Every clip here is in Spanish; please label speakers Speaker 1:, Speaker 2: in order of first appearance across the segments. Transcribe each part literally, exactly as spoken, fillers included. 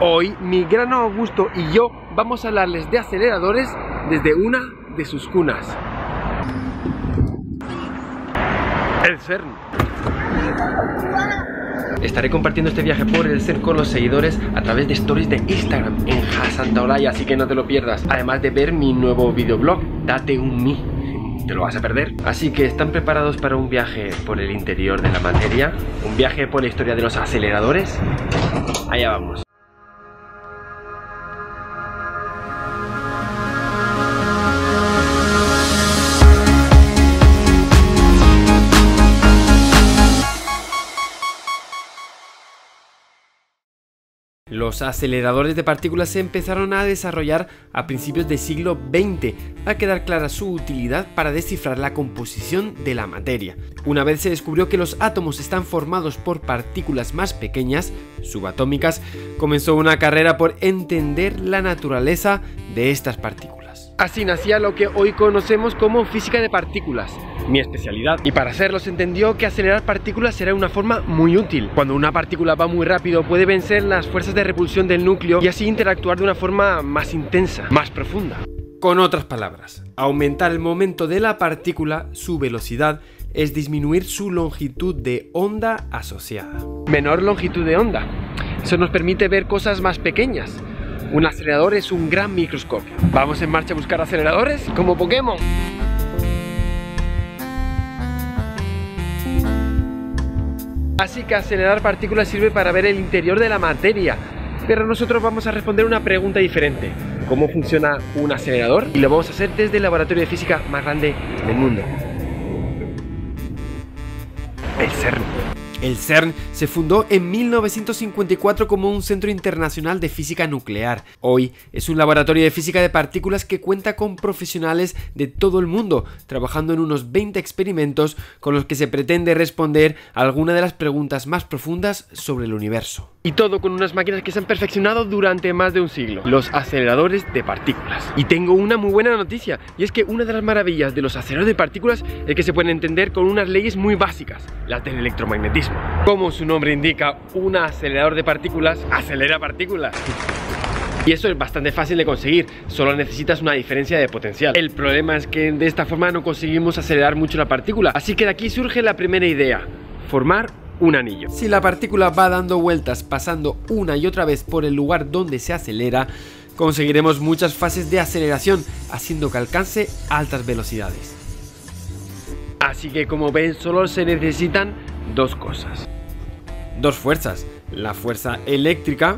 Speaker 1: Hoy mi grano Augusto y yo vamos a hablarles de aceleradores desde una de sus cunas. El CERN. Estaré compartiendo este viaje por el CERN con los seguidores a través de stories de Instagram en Jasantaolalla, así que no te lo pierdas. Además de ver mi nuevo videoblog, Date un Mi. Te lo vas a perder. Así que están preparados para un viaje por el interior de la materia, un viaje por la historia de los aceleradores. Allá vamos. Los aceleradores de partículas se empezaron a desarrollar a principios del siglo veinte, a quedar clara su utilidad para descifrar la composición de la materia. Una vez se descubrió que los átomos están formados por partículas más pequeñas, subatómicas, comenzó una carrera por entender la naturaleza de estas partículas. Así nacía lo que hoy conocemos como física de partículas, mi especialidad, y para hacerlo se entendió que acelerar partículas será una forma muy útil. Cuando una partícula va muy rápido puede vencer las fuerzas de repulsión del núcleo y así interactuar de una forma más intensa, más profunda. Con otras palabras, aumentar el momento de la partícula, su velocidad, es disminuir su longitud de onda asociada. Menor longitud de onda. Eso nos permite ver cosas más pequeñas. Un acelerador es un gran microscopio. Vamos en marcha a buscar aceleradores como Pokémon. Así que acelerar partículas sirve para ver el interior de la materia. Pero nosotros vamos a responder una pregunta diferente. ¿Cómo funciona un acelerador? Y lo vamos a hacer desde el laboratorio de física más grande del mundo. El CERN. El CERN se fundó en mil novecientos cincuenta y cuatro como un centro internacional de física nuclear. Hoy es un laboratorio de física de partículas que cuenta con profesionales de todo el mundo, trabajando en unos veinte experimentos con los que se pretende responder a alguna de las preguntas más profundas sobre el universo. Y todo con unas máquinas que se han perfeccionado durante más de un siglo, los aceleradores de partículas. Y tengo una muy buena noticia, y es que una de las maravillas de los aceleradores de partículas es que se pueden entender con unas leyes muy básicas, las del electromagnetismo. Como su nombre indica, un acelerador de partículas acelera partículas. Y eso es bastante fácil de conseguir, solo necesitas una diferencia de potencial. El problema es que de esta forma no conseguimos acelerar mucho la partícula, así que de aquí surge la primera idea: formar un anillo. Si la partícula va dando vueltas pasando una y otra vez por el lugar donde se acelera, conseguiremos muchas fases de aceleración, haciendo que alcance altas velocidades. Así que como ven, solo se necesitan dos cosas. Dos fuerzas, la fuerza eléctrica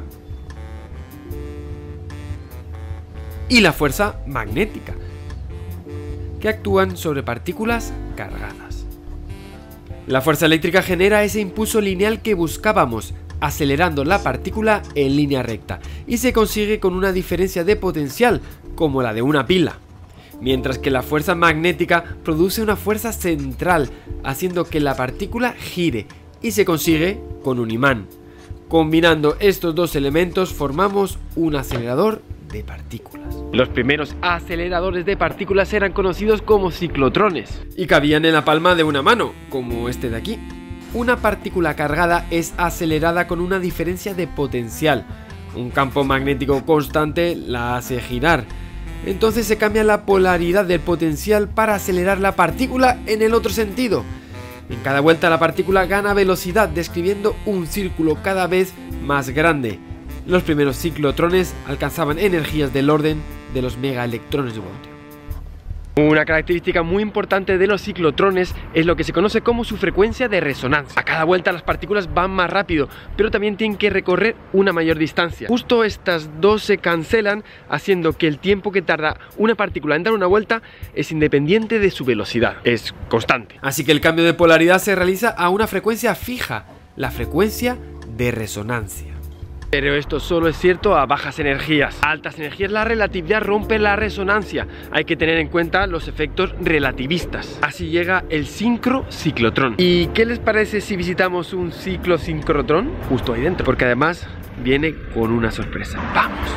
Speaker 1: y la fuerza magnética, que actúan sobre partículas cargadas. La fuerza eléctrica genera ese impulso lineal que buscábamos, acelerando la partícula en línea recta, y se consigue con una diferencia de potencial, como la de una pila. Mientras que la fuerza magnética produce una fuerza central, haciendo que la partícula gire, y se consigue con un imán. Combinando estos dos elementos formamos un acelerador de partículas. Los primeros aceleradores de partículas eran conocidos como ciclotrones y cabían en la palma de una mano, como este de aquí. Una partícula cargada es acelerada con una diferencia de potencial. Un campo magnético constante la hace girar. Entonces se cambia la polaridad del potencial para acelerar la partícula en el otro sentido. En cada vuelta la partícula gana velocidad, describiendo un círculo cada vez más grande. Los primeros ciclotrones alcanzaban energías del orden de los megaelectrones de voltio. Una característica muy importante de los ciclotrones es lo que se conoce como su frecuencia de resonancia. A cada vuelta las partículas van más rápido, pero también tienen que recorrer una mayor distancia. Justo estas dos se cancelan, haciendo que el tiempo que tarda una partícula en dar una vuelta es independiente de su velocidad, es constante. Así que el cambio de polaridad se realiza a una frecuencia fija, la frecuencia de resonancia. Pero esto solo es cierto a bajas energías. A altas energías la relatividad rompe la resonancia. Hay que tener en cuenta los efectos relativistas. Así llega el sincrociclotrón. ¿Y qué les parece si visitamos un ciclosincrotrón? Justo ahí dentro, porque además viene con una sorpresa. ¡Vamos!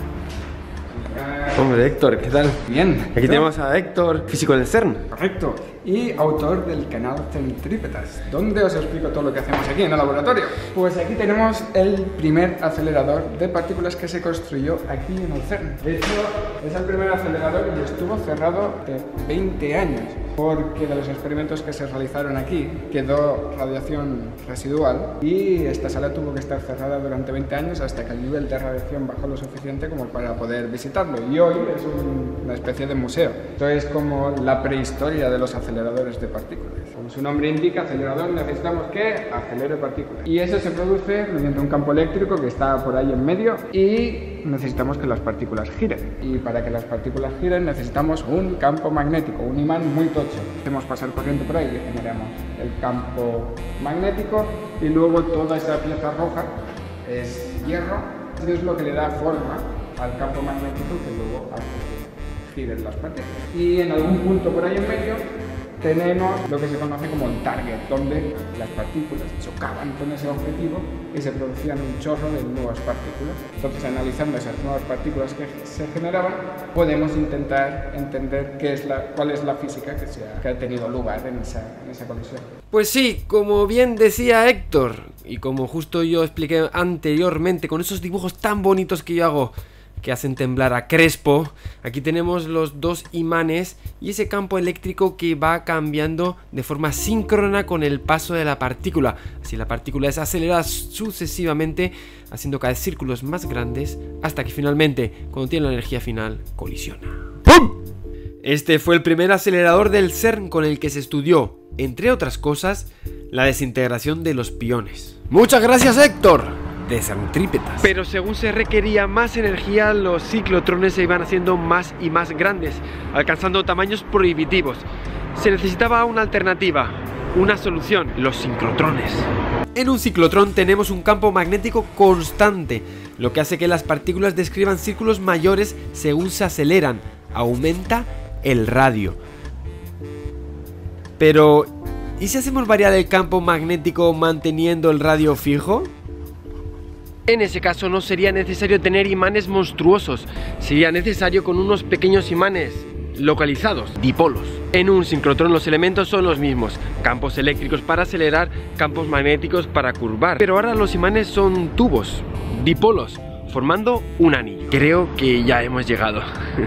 Speaker 1: Hombre, Héctor, ¿qué tal?
Speaker 2: Bien.
Speaker 1: Aquí tenemos a Héctor, físico del CERN.
Speaker 2: Correcto. y autor del canal Centrípetas, donde os explico todo lo que hacemos aquí en el laboratorio. Pues aquí tenemos el primer acelerador de partículas que se construyó aquí en el CERN. De hecho, es el primer acelerador y estuvo cerrado de veinte años, porque de los experimentos que se realizaron aquí quedó radiación residual y esta sala tuvo que estar cerrada durante veinte años hasta que el nivel de radiación bajó lo suficiente como para poder visitarlo, y hoy es un, una especie de museo. Esto es como la prehistoria de los aceleradores de partículas. Como su nombre indica, acelerador, necesitamos que acelere partículas, y eso se produce mediante un campo eléctrico que está por ahí en medio, y necesitamos que las partículas giren, y para que las partículas giren necesitamos un campo magnético, un imán muy tocho. Hacemos pasar corriente por ahí y generamos el campo magnético, y luego toda esa pieza roja es hierro, y es lo que le da forma al campo magnético que luego hace que giren las partículas. Y en algún punto por ahí en medio tenemos lo que se conoce como el target, donde las partículas chocaban con ese objetivo y se producían un chorro de nuevas partículas. Entonces, analizando esas nuevas partículas que se generaban, podemos intentar entender qué es la, cuál es la física que, se ha, que ha tenido lugar en esa, en esa colisión.
Speaker 1: Pues sí, como bien decía Héctor, y como justo yo expliqué anteriormente con esos dibujos tan bonitos que yo hago, que hacen temblar a Crespo, aquí tenemos los dos imanes y ese campo eléctrico que va cambiando de forma síncrona con el paso de la partícula. Así la partícula es acelerada sucesivamente, haciendo cada vez círculos más grandes, hasta que finalmente, cuando tiene la energía final, colisiona. ¡Pum! Este fue el primer acelerador del CERN con el que se estudió, entre otras cosas, la desintegración de los piones. ¡Muchas gracias, Héctor! De centrípetas. Pero según se requería más energía, los ciclotrones se iban haciendo más y más grandes, alcanzando tamaños prohibitivos. Se necesitaba una alternativa, una solución: los sincrotrones. En un ciclotrón tenemos un campo magnético constante, lo que hace que las partículas describan círculos mayores según se aceleran. Aumenta el radio. Pero, ¿y si hacemos variar el campo magnético manteniendo el radio fijo? En ese caso no sería necesario tener imanes monstruosos, sería necesario con unos pequeños imanes localizados, dipolos. En un sincrotrón los elementos son los mismos, campos eléctricos para acelerar, campos magnéticos para curvar, pero ahora los imanes son tubos, dipolos, formando un anillo. Creo que ya hemos llegado.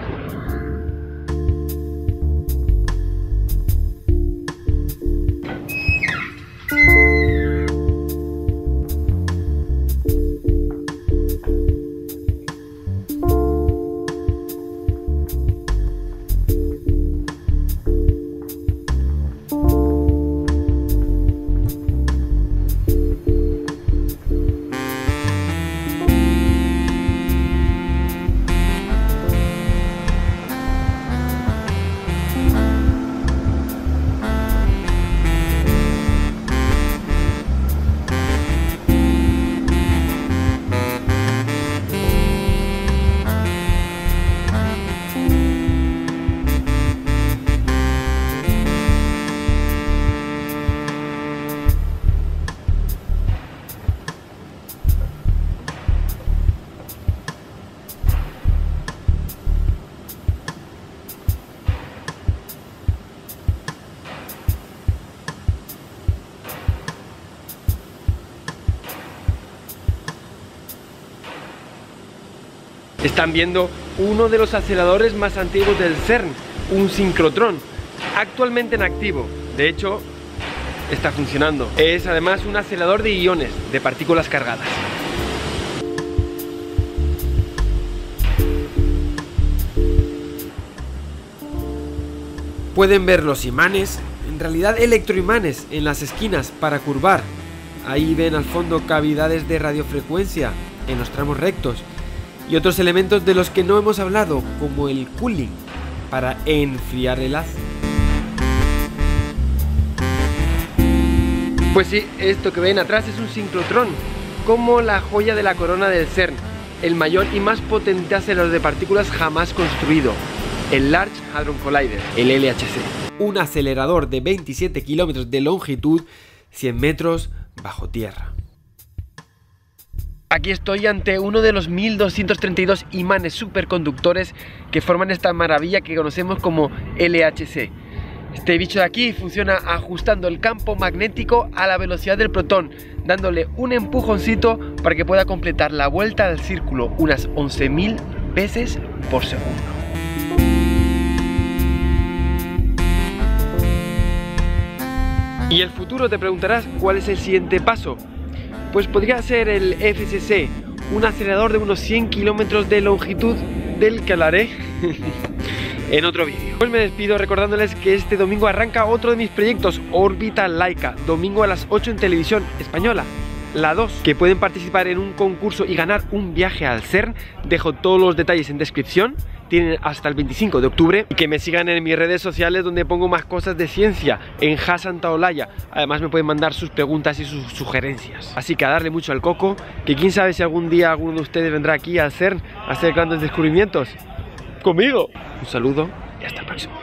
Speaker 1: Están viendo uno de los aceleradores más antiguos del CERN, un sincrotrón, actualmente en activo. De hecho, está funcionando. Es además un acelerador de iones, de partículas cargadas. Pueden ver los imanes, en realidad electroimanes, en las esquinas para curvar. Ahí ven al fondo cavidades de radiofrecuencia en los tramos rectos. Y otros elementos de los que no hemos hablado, como el cooling, para enfriar el ácido. Pues sí, esto que ven atrás es un sincrotrón, como la joya de la corona del CERN, el mayor y más potente acelerador de partículas jamás construido, el Large Hadron Collider, el L H C. Un acelerador de veintisiete kilómetros de longitud, cien metros bajo tierra. Aquí estoy ante uno de los mil doscientos treinta y dos imanes superconductores que forman esta maravilla que conocemos como L H C. Este bicho de aquí funciona ajustando el campo magnético a la velocidad del protón, dándole un empujoncito para que pueda completar la vuelta al círculo unas once mil veces por segundo. Y el futuro, te preguntarás cuál es el siguiente paso. Pues podría ser el F C C, un acelerador de unos cien kilómetros de longitud del que hablaré en otro vídeo. Pues me despido recordándoles que este domingo arranca otro de mis proyectos, Órbita Laica, domingo a las ocho en televisión española. La dos, que pueden participar en un concurso y ganar un viaje al CERN. Dejo todos los detalles en descripción. Tienen hasta el veinticinco de octubre. Y que me sigan en mis redes sociales, donde pongo más cosas de ciencia, en Ja Santa Olaya. Además me pueden mandar sus preguntas y sus sugerencias. Así que a darle mucho al coco, que quién sabe si algún día alguno de ustedes vendrá aquí al CERN a hacer grandes descubrimientos conmigo. Un saludo y hasta el próximo.